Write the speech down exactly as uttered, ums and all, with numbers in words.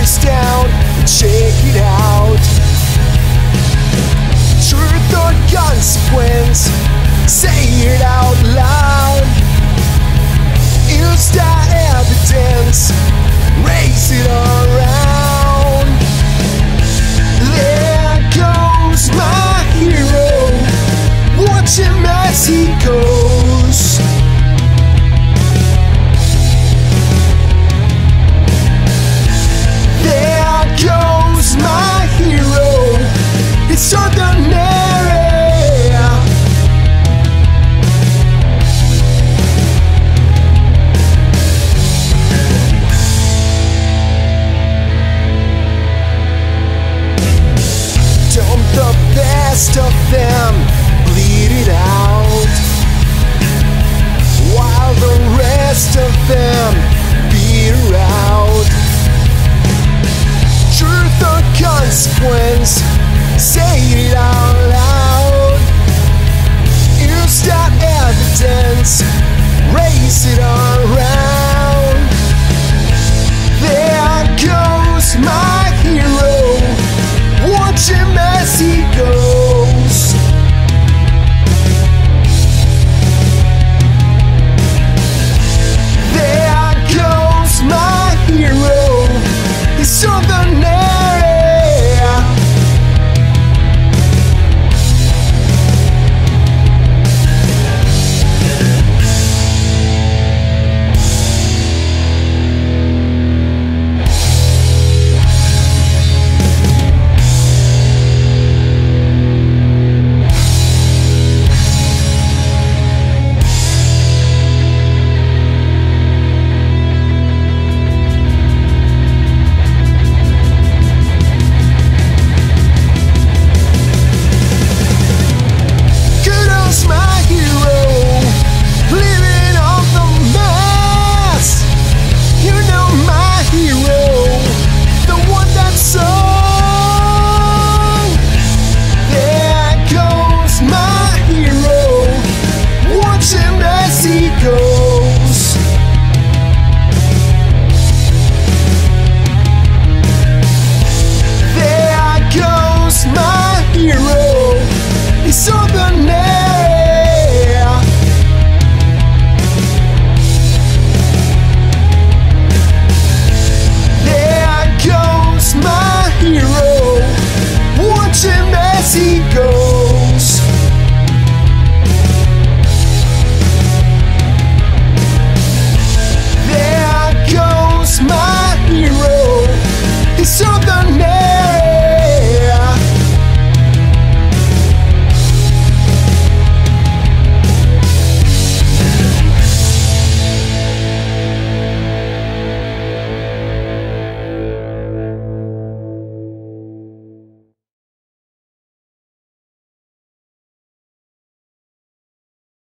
face down and check it out. Truth or consequence, say it out loud. Use the evidence, raise it around. There goes my hero, watch him as he goes. There goes my hero, it's ordinary. Dump the best of them, bleed it out, while the rest of them beat her out. Truth or consequence, say it out loud. Use that evidence, raise it around.